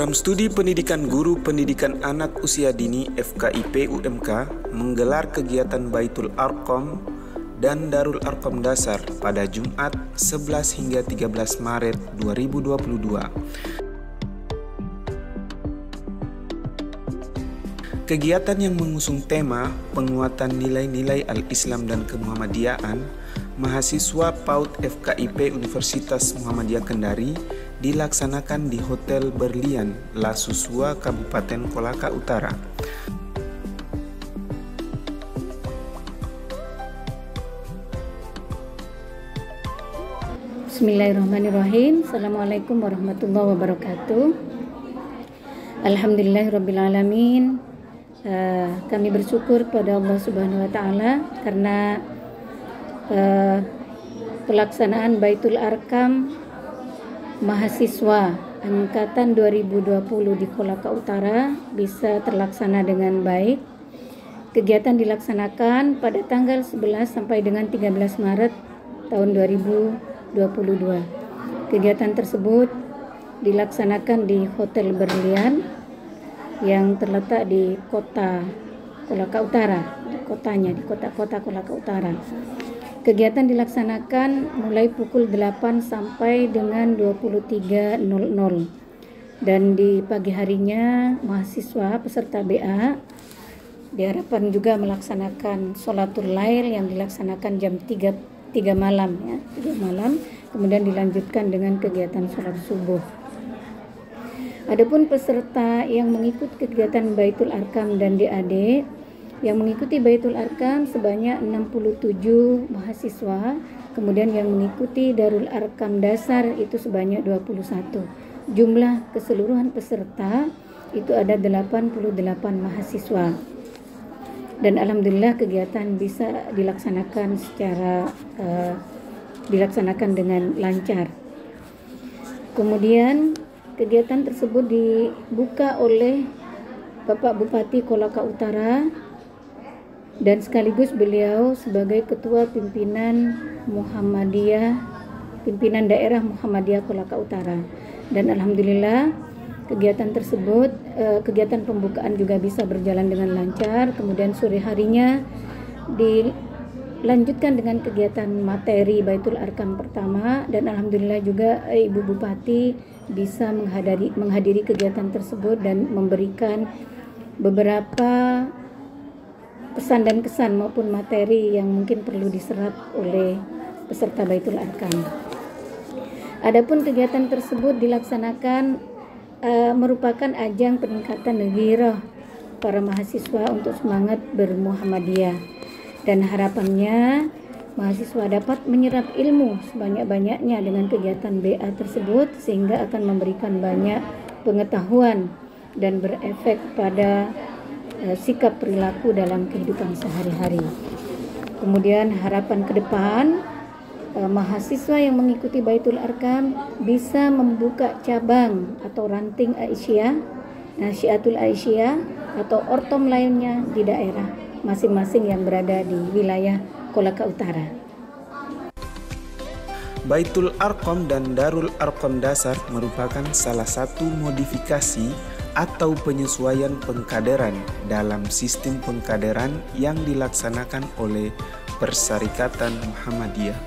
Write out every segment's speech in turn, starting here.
Program Studi Pendidikan Guru Pendidikan Anak Usia Dini FKIP UMK menggelar kegiatan Baitul Arqam dan Darul Arqam Dasar pada Jumat 11 hingga 13 Maret 2022. Kegiatan yang mengusung tema penguatan nilai-nilai Al-Islam dan Kemuhammadiyaan, mahasiswa PAUD FKIP Universitas Muhammadiyah Kendari dilaksanakan di Hotel Berlian, La Susua, Kabupaten Kolaka Utara. Bismillahirrahmanirrahim. Assalamualaikum warahmatullahi wabarakatuh. Alhamdulillahirrabbilalamin. Kami bersyukur pada Allah Subhanahu wa Ta'ala karena pelaksanaan Baitul Arqam mahasiswa angkatan 2020 di Kolaka Utara bisa terlaksana dengan baik. Kegiatan dilaksanakan pada tanggal 11 sampai dengan 13 Maret tahun 2022. Kegiatan tersebut dilaksanakan di Hotel Berlian yang terletak di kota Kolaka Utara, di kota Kolaka Utara. Kegiatan dilaksanakan mulai pukul 8 sampai dengan 23.00 dan di pagi harinya mahasiswa peserta BA diharapkan juga melaksanakan sholatul lail yang dilaksanakan jam 3 malam ya, 3 malam, kemudian dilanjutkan dengan kegiatan sholat subuh. Adapun peserta yang mengikuti kegiatan Baitul Arqam dan DAD, yang mengikuti Baitul Arqam sebanyak 67 mahasiswa, kemudian yang mengikuti Darul Arqam Dasar itu sebanyak 21. Jumlah keseluruhan peserta itu ada 88 mahasiswa. Dan alhamdulillah kegiatan bisa dilaksanakan dengan lancar. Kemudian kegiatan tersebut dibuka oleh Bapak Bupati Kolaka Utara dan sekaligus beliau sebagai Ketua Pimpinan Daerah Muhammadiyah Kolaka Utara. Dan alhamdulillah kegiatan tersebut, kegiatan pembukaan juga bisa berjalan dengan lancar. Kemudian sore harinya dilanjutkan dengan kegiatan materi Baitul Arqam pertama, dan alhamdulillah juga Ibu Bupati bisa menghadiri kegiatan tersebut dan memberikan beberapa pesan dan kesan maupun materi yang mungkin perlu diserap oleh peserta Baitul Arqam. Adapun kegiatan tersebut dilaksanakan merupakan ajang peningkatan ghirah para mahasiswa untuk semangat bermuhammadiyah, dan harapannya mahasiswa dapat menyerap ilmu sebanyak-banyaknya dengan kegiatan BA tersebut sehingga akan memberikan banyak pengetahuan dan berefek pada sikap perilaku dalam kehidupan sehari-hari. Kemudian harapan ke depan, mahasiswa yang mengikuti Baitul Arqam bisa membuka cabang atau ranting Aisyah, Nasyiatul Aisyah atau ortom lainnya di daerah masing-masing yang berada di wilayah Kolaka Utara. Baitul Arqam dan Darul Arqam Dasar merupakan salah satu modifikasi atau penyesuaian pengkaderan dalam sistem pengkaderan yang dilaksanakan oleh Persyarikatan Muhammadiyah.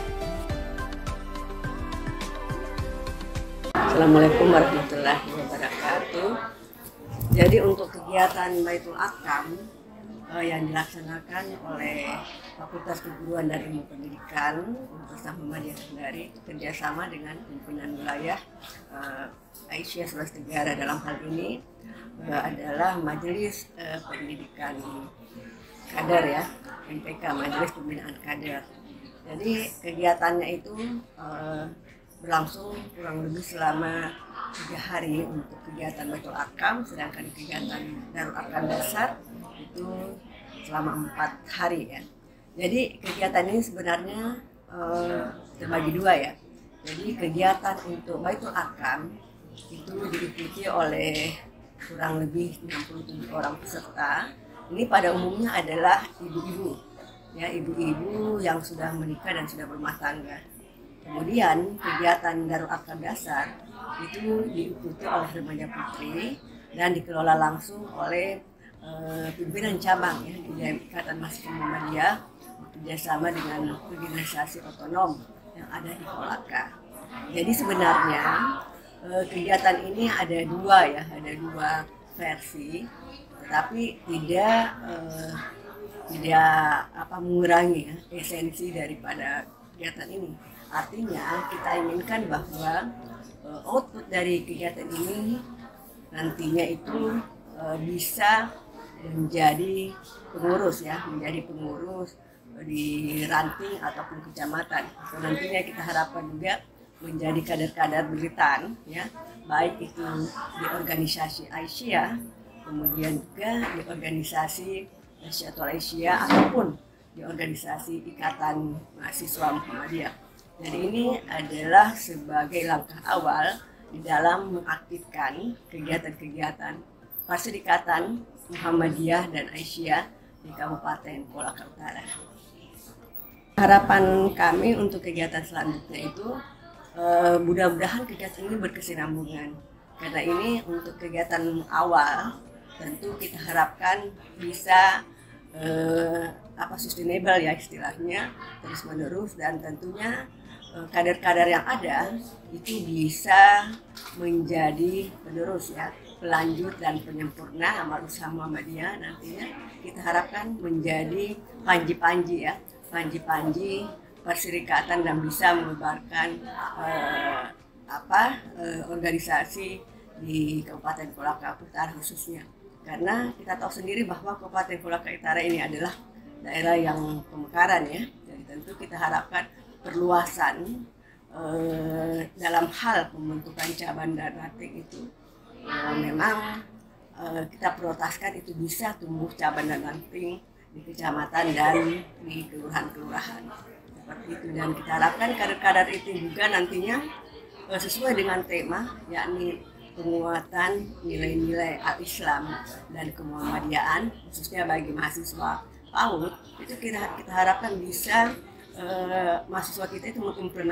Assalamualaikum warahmatullahi wabarakatuh. Jadi untuk kegiatan Baitul Arqam yang dilaksanakan oleh Fakultas Keguruan dan Ilmu Pendidikan Universitas Muhammadiyah Kendari kerjasama dengan pimpinan wilayah Aisyah Sulawesi Tenggara, dalam hal ini adalah Majelis Pendidikan Kader ya, MPK, Majelis Pembinaan Kader. Jadi kegiatannya itu berlangsung kurang lebih selama 3 hari untuk kegiatan Baitul Arqam, sedangkan kegiatan Darul Arqam Dasar itu selama 4 hari ya. Jadi kegiatan ini sebenarnya terbagi 2 ya. Jadi kegiatan untuk Baitul Arqam itu diikuti oleh kurang lebih 67 orang peserta. Ini pada umumnya adalah ibu-ibu ya, ibu-ibu yang sudah menikah dan sudah berumah tangga. Kemudian kegiatan Darul Arkam Dasar itu diikuti oleh remaja putri dan dikelola langsung oleh pimpinan cabang ya di Ikatan Mahasiswa Muhammadiyah bekerjasama dengan organisasi otonom yang ada di Kolaka. Jadi sebenarnya kegiatan ini ada dua versi, tetapi tidak mengurangi ya, esensi daripada kegiatan ini. Artinya kita inginkan bahwa output dari kegiatan ini nantinya itu bisa menjadi pengurus di ranting ataupun kecamatan. Atau nantinya kita harapkan juga menjadi kader-kader Beritan ya, baik itu di organisasi Aisyah, kemudian juga di organisasi Nasyatul Aisyah ataupun di organisasi Ikatan Mahasiswa Muhammadiyah. Jadi ini adalah sebagai langkah awal di dalam mengaktifkan kegiatan-kegiatan Perserikatan Muhammadiyah dan Aisyah di Kabupaten Kolaka Utara. Harapan kami untuk kegiatan selanjutnya itu mudah-mudahan kegiatan ini berkesinambungan. Karena ini untuk kegiatan awal tentu kita harapkan bisa sustainable ya istilahnya, terus menerus, dan tentunya kader-kader yang ada itu bisa menjadi penerus ya, pelanjut dan penyempurna amal usaha Muhammadiyah. Nantinya kita harapkan menjadi panji-panji perserikatan dan bisa menyebarkan organisasi di Kabupaten Kolaka Utara khususnya. Karena kita tahu sendiri bahwa Kabupaten Kolaka Utara ini adalah daerah yang pemekaran ya. Jadi tentu kita harapkan perluasan dalam hal pembentukan cabang dan ranting itu memang kita prioritaskan itu bisa tumbuh cabang dan ranting di kecamatan dan di kelurahan-kelurahan seperti itu. Dan kita harapkan kader-kader itu juga nantinya sesuai dengan tema, yakni penguatan nilai-nilai al-Islam dan kemuhammadiyaan khususnya bagi mahasiswa PAUD, itu kita harapkan bisa mahasiswa kita itu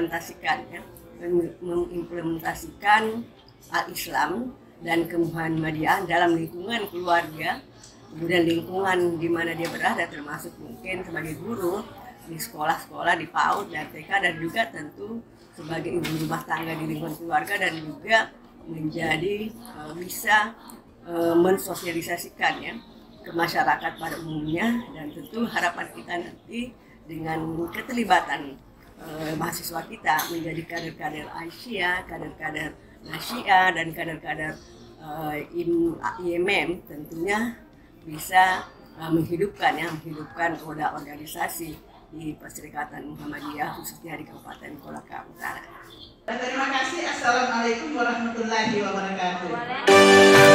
mengimplementasikan al-Islam dan kemuhammadiyaan dalam lingkungan keluarga, kemudian lingkungan di mana dia berada, termasuk mungkin sebagai guru di sekolah-sekolah, di PAUD dan TK, dan juga tentu sebagai ibu rumah tangga di lingkungan keluarga, dan juga menjadi bisa mensosialisasikan ya ke masyarakat pada umumnya. Dan tentu harapan kita nanti dengan keterlibatan mahasiswa kita menjadi kader-kader Aisyah, kader-kader Nasyiah, dan kader-kader IMM tentunya bisa menghidupkan roda organisasi di Perserikatan Muhammadiyah khususnya di Kabupaten Kolaka Utara. Terima kasih. Assalamualaikum warahmatullahi wabarakatuh.